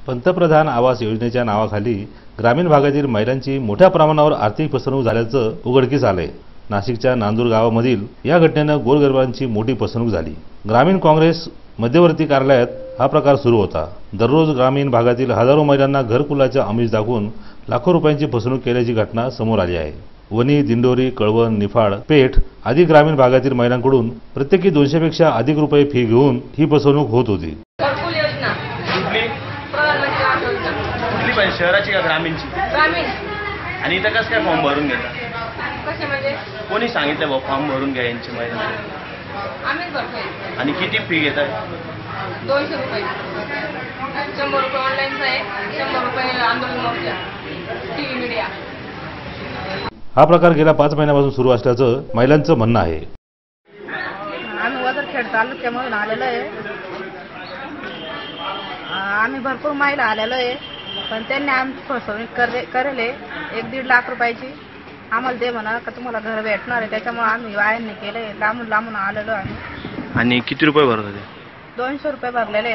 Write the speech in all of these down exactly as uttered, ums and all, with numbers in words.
पंतप्रधान आवास योजनेच्या नावाखाली ग्रामीण भागातील महिलांची मोठ्या प्रमाणावर आर्थिक फसवणूक झाल्याचं उघडकीस आलंय। नाशिकच्या नांदूर गावामधील या घटनेनं गोरगरिबांची मोठी फसवणूक झाली। ग्रामीण काँग्रेस मध्यवर्ती कार्यालयात हा प्रकार सुरू होता। दररोज ग्रामीण भागातील हजारो महिलांना घरकुलाचे आमिष दाखवून लाखो रुपयांची फसवणूक केल्याची घटना समोर आली आहे। वणी, दिंडोरी, कळवण, निफाड, पेठ आदी ग्रामीण भागातील महिलांकडून प्रत्येकी दोनशे पेक्षा अधिक रुपये फी घेऊन ही फसवणूक होत होती। शहराची का ग्रामीणची? ग्रामीण। आणि इथं कसं काय फॉर्म भरून घेता? कसे म्हणजे? कोणी सांगितलं बा फॉर्म भरून घ्या यांची महिला? आम्हीच भरतोय। आणि किती फी घेताय? दोनशे रुपये। शंभर रुपये ऑनलाईनचा आहे, शंभर रुपये आंदोलन मोर्चा टीव्ही मीडिया। हा प्रकार गेल्या पाच महिन्यापासून सुरू असल्याचं महिलांचं म्हणणं आहे। आम्ही वजरखेड तालुक्यामधून आलेलो आहे। आम्ही भरपूर महिला आलेलो आहे, पण त्यांनी आमची फसवणूक करे करेल एक दीड लाख रुपयाची। आम्हाला दे म्हणा का तुम्हाला घर भेटणार आहे, त्याच्यामुळे आम्ही वायांनी केले, लांबून लांबून आलेलो आम्ही। आणि किती रुपये भरत होते? दोनशे रुपये भरलेले।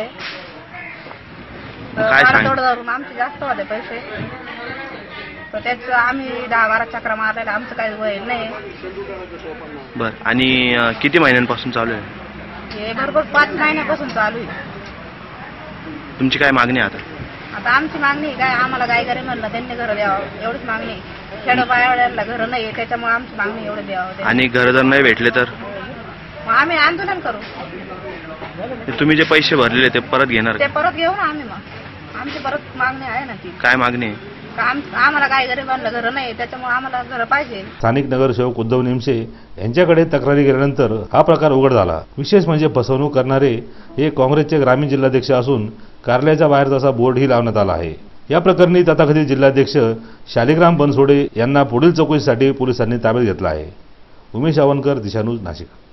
काय सांग धरून आमचे जास्त होते पैसे, तर त्याचं आम्ही दहा बारा चक्रा मारलेला, आमचं काही वय नाही। बर, आणि किती महिन्यांपासून चालू आहे हे? भरपूर पाच महिन्यापासून चालू आहे। तुमची काय मागणी आहे आता? आता आमची मागणी काय, आम्हाला काय करे म्हणलं त्यांनी घर द्यावं एवढीच मागणी। खेडोपाड्याला घर नाही, त्याच्यामुळे आमची मागणी एवढं द्यावं। आणि घर जर नाही भेटले तर मग आम्ही आंदोलन करू। तुम्ही जे पैसे भरलेले ते परत घेणार? ते परत घेऊ ना आम्ही। मग आमची परत मागणी आहे ना ती। काय मागणी आहे? आम्हाला काय गरिबांना घर नाही, त्याच्यामुळे आम्हाला घर पाहिजे। स्थानिक नगरसेवक उद्धव निमसे यांच्याकडे तक्रारी केल्यानंतर हा प्रकार उघड झाला। विशेष म्हणजे फसवणूक करणारे हे काँग्रेसचे ग्रामीण जिल्हाध्यक्ष असून कार्यालयाच्या बाहेर तसा बोर्डही लावण्यात आला आहे। या प्रकरणी तथाकथित जिल्हाध्यक्ष शालिग्राम बनसोडे यांना पुढील चौकशीसाठी पोलिसांनी ताब्यात घेतला आहे। उमेश आवनकर, दिशा न्यूज, नाशिक।